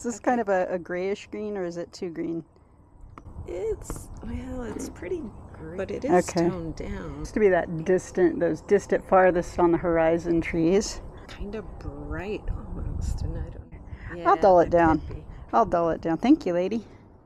Is this kind of a grayish green, or is it too green? Well, it's pretty green, but it is toned down. It used to be that distant, those distant farthest on the horizon trees. Kind of bright almost, and I don't know. Yeah, I'll dull it down. I'll dull it down. Thank you, lady.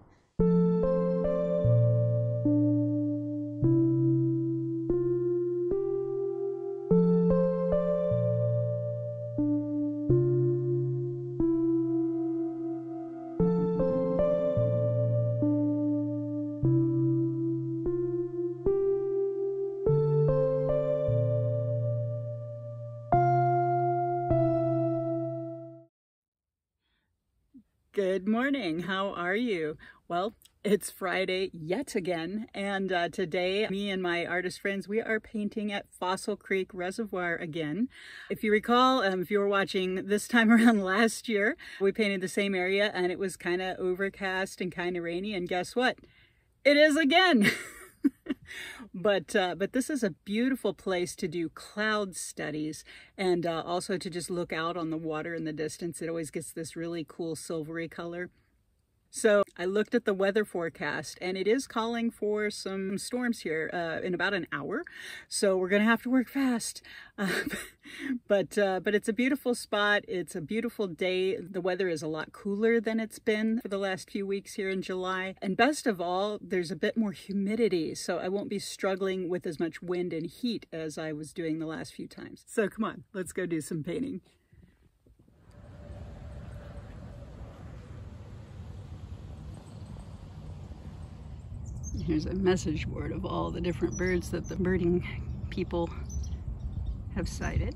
Good morning. How are you? Well, it's Friday yet again, and today me and my artist friends, we are painting at Fossil Creek Reservoir again. If you recall, if you were watching this time around last year, we painted the same area and it was kind of overcast and kind of rainy, and guess what? It is again. But this is a beautiful place to do cloud studies, and also to just look out on the water in the distance. It always gets this really cool silvery color. So I looked at the weather forecast, and it is calling for some storms here in about an hour. So we're gonna have to work fast. But it's a beautiful spot. It's a beautiful day. The weather is a lot cooler than it's been for the last few weeks here in July. And best of all, there's a bit more humidity, so I won't be struggling with as much wind and heat as I was doing the last few times. So come on, let's go do some painting. Here's a message board of all the different birds that the birding people have sighted.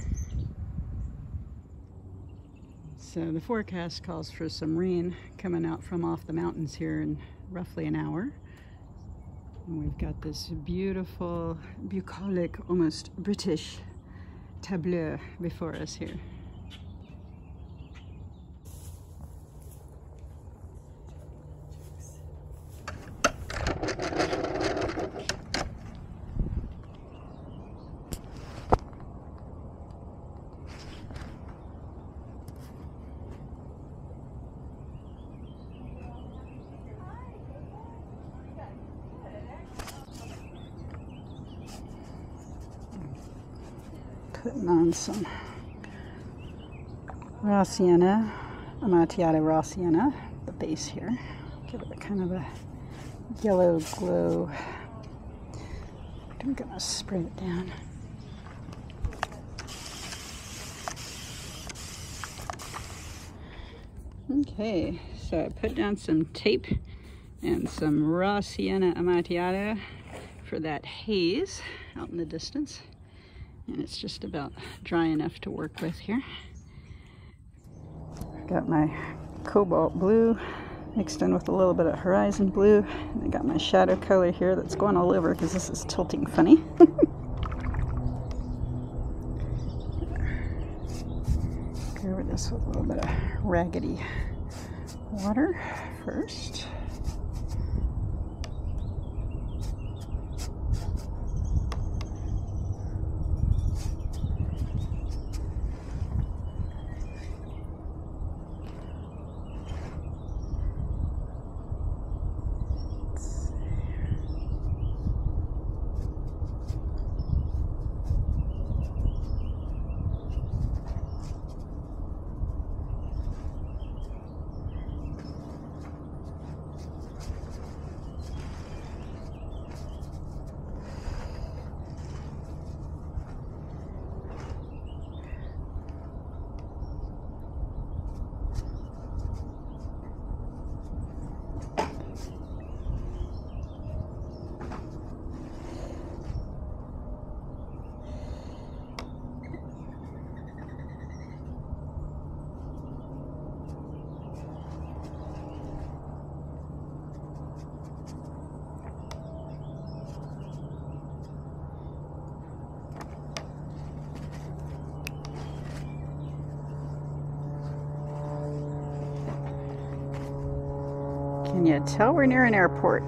So the forecast calls for some rain coming out from off the mountains here in roughly an hour. And we've got this beautiful, bucolic, almost British tableau before us here. Putting on some raw sienna, Amontillado raw sienna, the base here. Give it a kind of a yellow glow. I'm gonna spray it down. Okay, so I put down some tape and some raw sienna Amontillado for that haze out in the distance. And it's just about dry enough to work with here. I've got my cobalt blue mixed in with a little bit of horizon blue. And I got my shadow color here that's going all over because this is tilting funny. Cover this with a little bit of raggedy water first. Can you tell we're near an airport?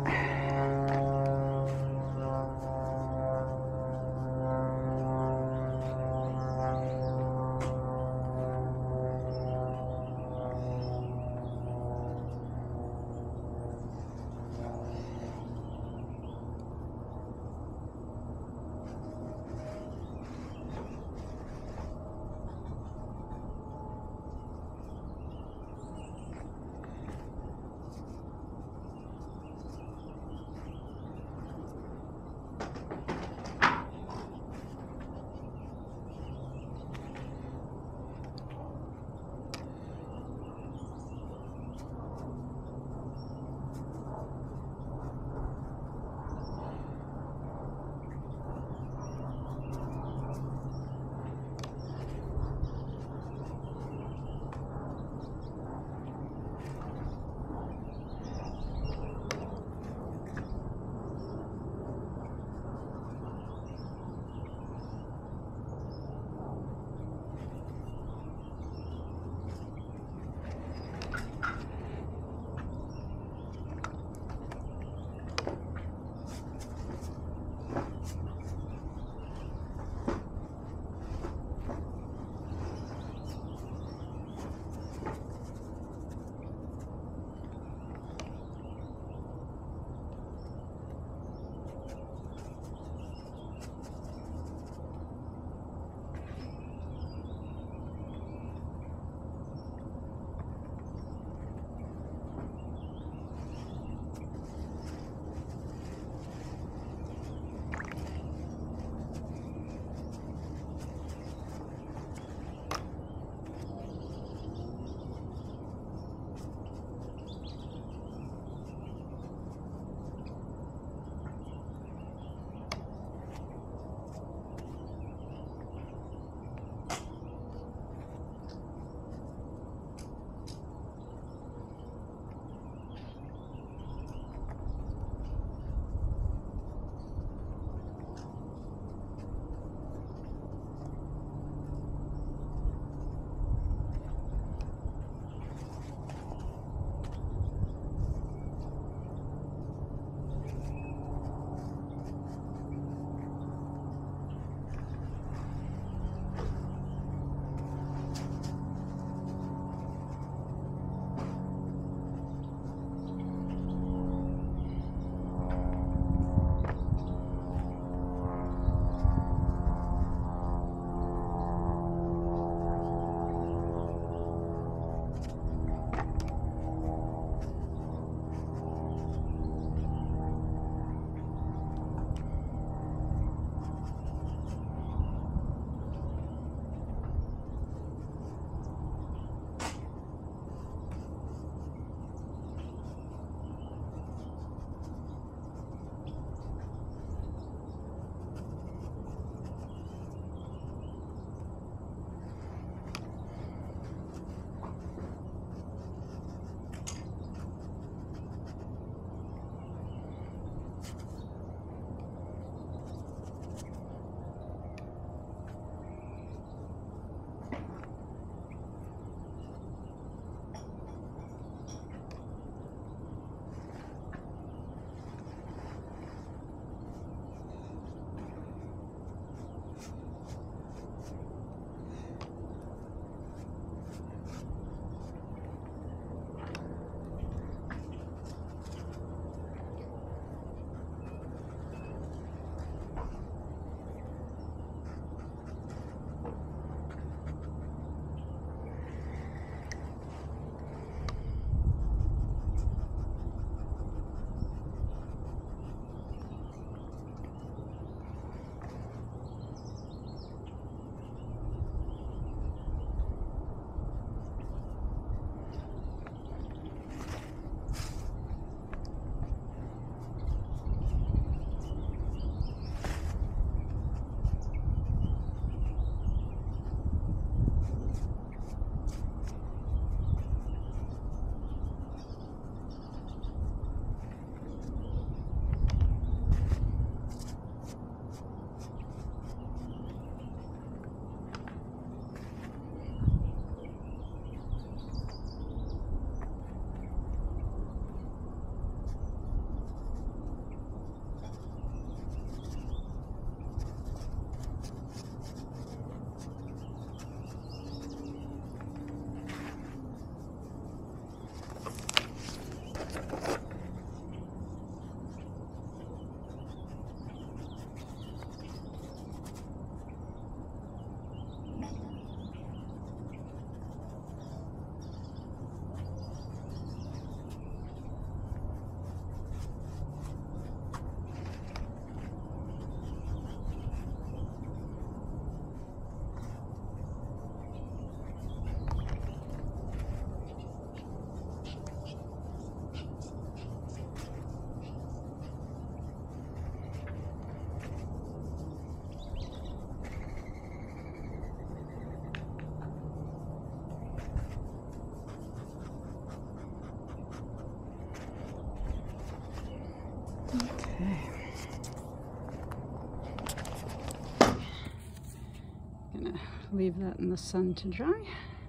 gonna leave that in the sun to dry.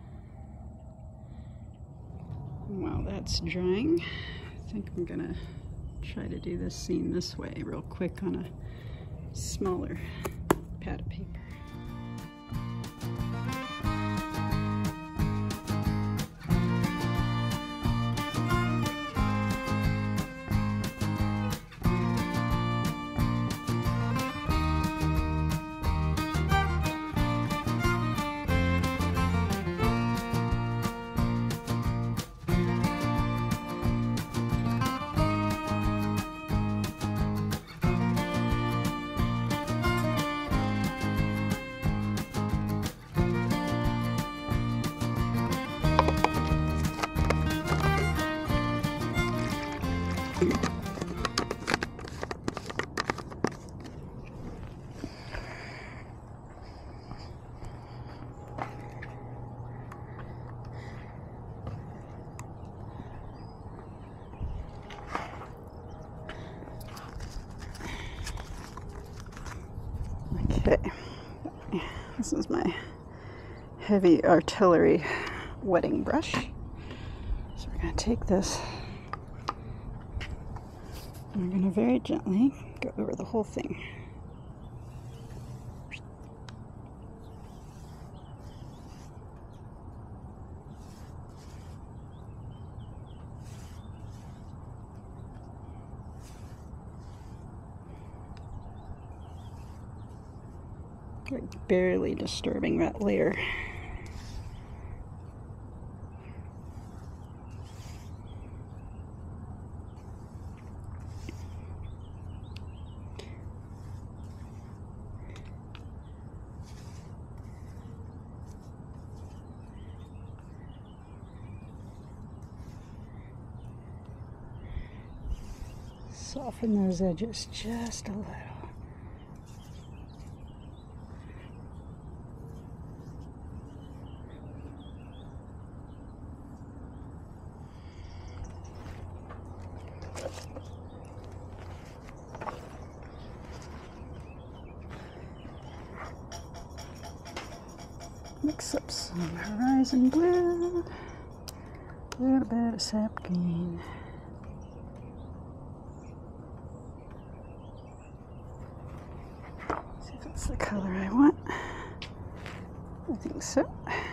While that's drying, I think I'm gonna try to do this scene this way real quick on a smaller pad of paper. Okay, this is my heavy artillery wetting brush. So we're going to take this and we're going to very gently go over the whole thing. Like barely disturbing that layer. Soften those edges just a little. Mix up some horizon blue, a little bit of sap green. See if it's the color I want. I think so.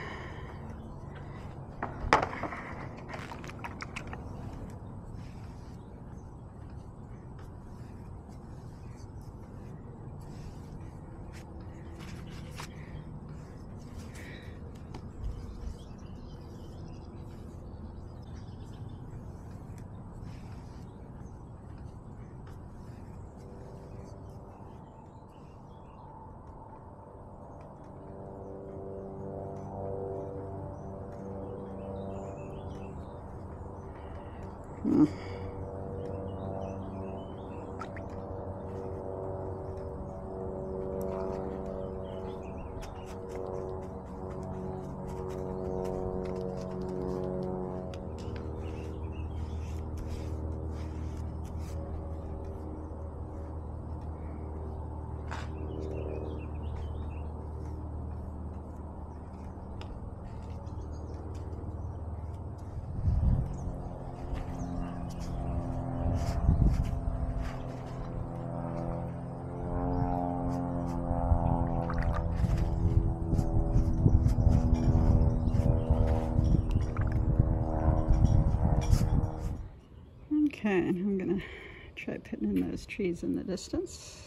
Okay, I'm gonna try putting in those trees in the distance.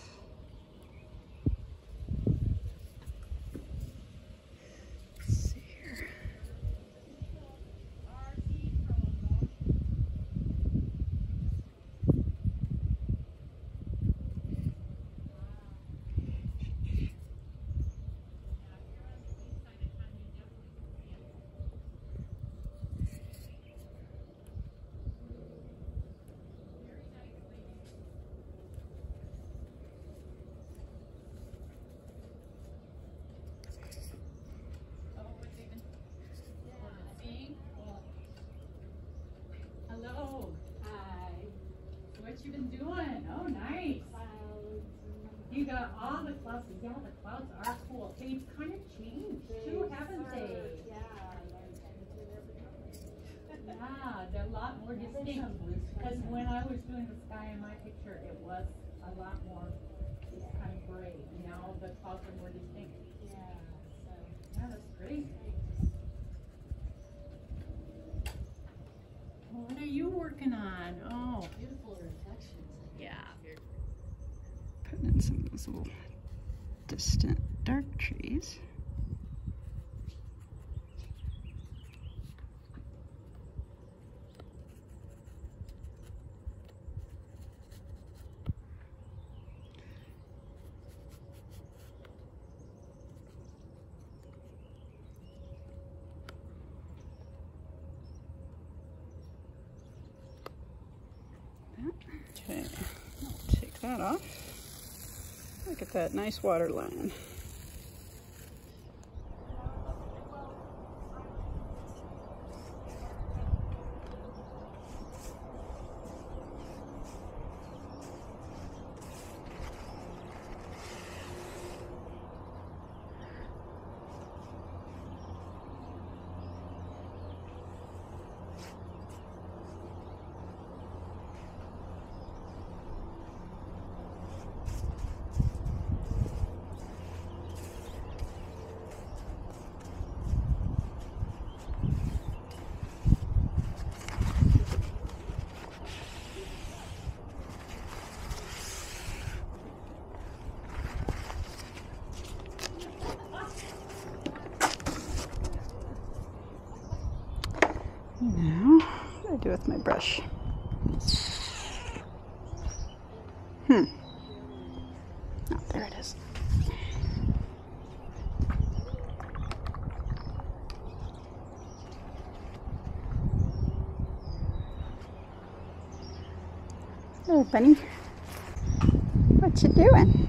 Let's see here. clouds are cool. They've kind of changed too, haven't they? Yeah, they're a lot more distinct. Because when I was doing the sky in my picture, it was a lot more kind of gray. Now the clouds are more distinct. Yeah, that's great. What are you working on? Oh, Beautiful reflections. yeah. Putting in some of those little distant dark trees. Okay, I'll take that off. Look at that nice water line. Now, what do I do with my brush? Oh, there it is. Hello, bunny. What you doing?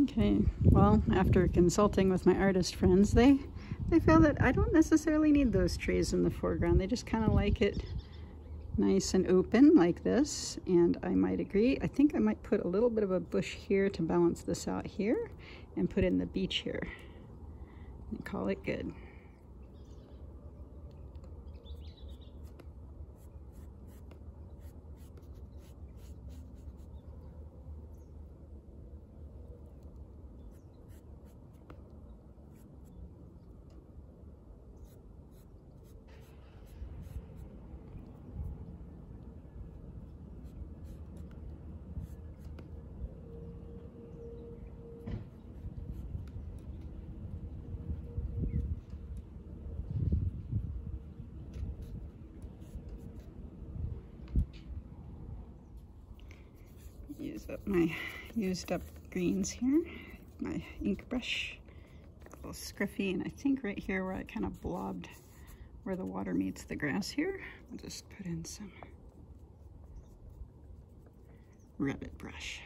Okay, well, after consulting with my artist friends, they feel that I don't necessarily need those trees in the foreground. They just kind of like it nice and open like this, and I might agree. I think I might put a little bit of a bush here to balance this out here and put in the beach here and call it good. Use up my used up greens here, my ink brush, a little scruffy, and I think right here where I kind of blobbed where the water meets the grass here, I'll just put in some rabbit brush.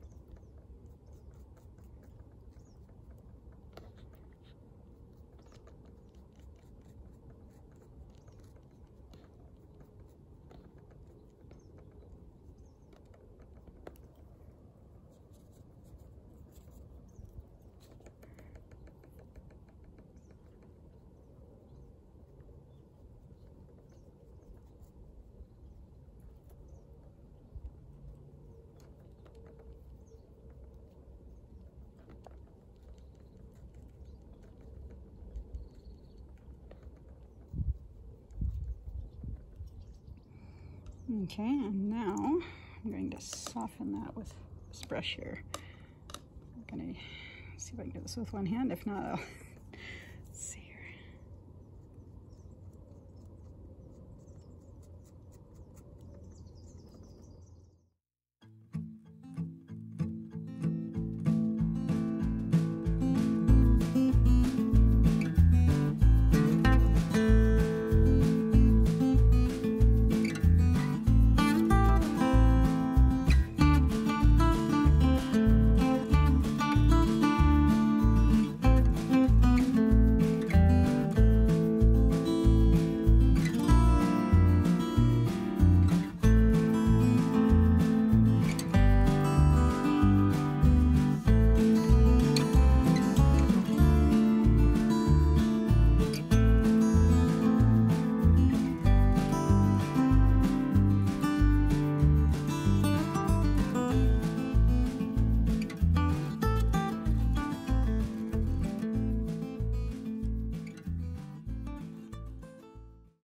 Okay, and now I'm going to soften that with this brush here. I'm gonna see if I can do this with one hand. If not, I'll let's see.